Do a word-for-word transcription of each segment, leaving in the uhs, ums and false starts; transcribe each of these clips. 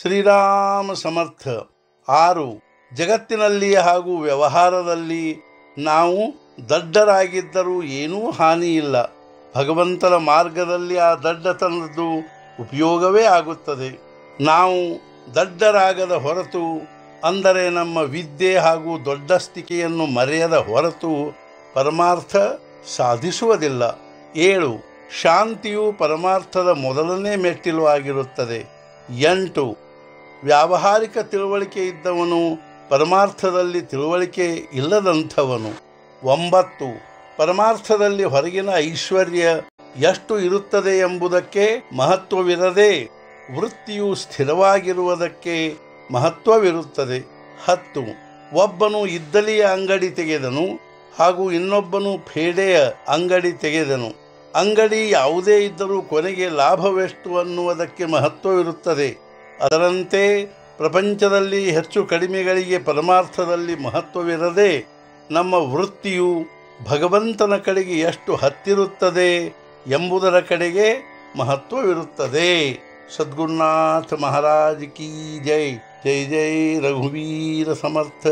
ಶ್ರೀರಾಮ ಸಮರ್ಥ. ಆರು, ಜಗತ್ತಿನಲ್ಲಿ ಹಾಗೂ ವ್ಯವಹಾರದಲ್ಲಿ ನಾವು ದಡ್ಡರಾಗಿದ್ದರೂ ಏನೂ ಹಾನಿಯಿಲ್ಲ. ಭಗವಂತನ ಮಾರ್ಗದಲ್ಲಿ ಆ ದಡ್ಡತನದ್ದು ಉಪಯೋಗವೇ ಆಗುತ್ತದೆ. ನಾವು ದಡ್ಡರಾಗದ ಹೊರತು, ಅಂದರೆ ನಮ್ಮ ವಿದ್ಯೆ ಹಾಗೂ ದೊಡ್ಡಸ್ತಿಕೆಯನ್ನು ಮರೆಯದ ಹೊರತು ಪರಮಾರ್ಥ ಸಾಧಿಸುವುದಿಲ್ಲ. ಏಳು, ಶಾಂತಿಯು ಪರಮಾರ್ಥದ ಮೊದಲನೇ ಮೆಟ್ಟಿಲು ಆಗಿರುತ್ತದೆ. ಎಂಟು, ವ್ಯಾವಹಾರಿಕ ತಿಳುವಳಿಕೆ ಇದ್ದವನು ಪರಮಾರ್ಥದಲ್ಲಿ ತಿಳುವಳಿಕೆ ಇಲ್ಲದಂಥವನು. ಒಂಬತ್ತು, ಪರಮಾರ್ಥದಲ್ಲಿ ಹೊರಗಿನ ಐಶ್ವರ್ಯ ಎಷ್ಟು ಇರುತ್ತದೆ ಎಂಬುದಕ್ಕೆ ಮಹತ್ವವಿರದೆ ವೃತ್ತಿಯು ಸ್ಥಿರವಾಗಿರುವುದಕ್ಕೆ ಮಹತ್ವವಿರುತ್ತದೆ. ಹತ್ತು, ಒಬ್ಬನು ಇದ್ದಲಿಯ ಅಂಗಡಿ ತೆಗೆದನು ಹಾಗೂ ಇನ್ನೊಬ್ಬನು ಫೇಡೆಯ ಅಂಗಡಿ ತೆಗೆದನು. ಅಂಗಡಿ ಯಾವುದೇ ಇದ್ದರೂ ಕೊನೆಗೆ ಲಾಭವೆಷ್ಟು ಅನ್ನುವುದಕ್ಕೆ ಮಹತ್ವವಿರುತ್ತದೆ. ಅದರಂತೆ ಪ್ರಪಂಚದಲ್ಲಿ ಹೆಚ್ಚು ಕಡಿಮೆಗಳಿಗೆ ಪರಮಾರ್ಥದಲ್ಲಿ ಮಹತ್ವವಿರದೆ ನಮ್ಮ ವೃತ್ತಿಯು ಭಗವಂತನ ಕಡೆಗೆ ಎಷ್ಟು ಹತ್ತಿರುತ್ತದೆ ಎಂಬುದರ ಕಡೆಗೆ ಮಹತ್ವವಿರುತ್ತದೆ. ಸದ್ಗುರುನಾಥ ಮಹಾರಾಜ್ ಕಿ ಜೈ. ಜೈ ಜೈ ರಘುವೀರ ಸಮರ್ಥ.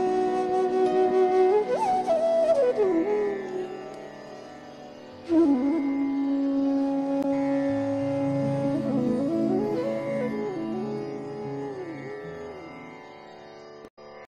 Mm-hmm.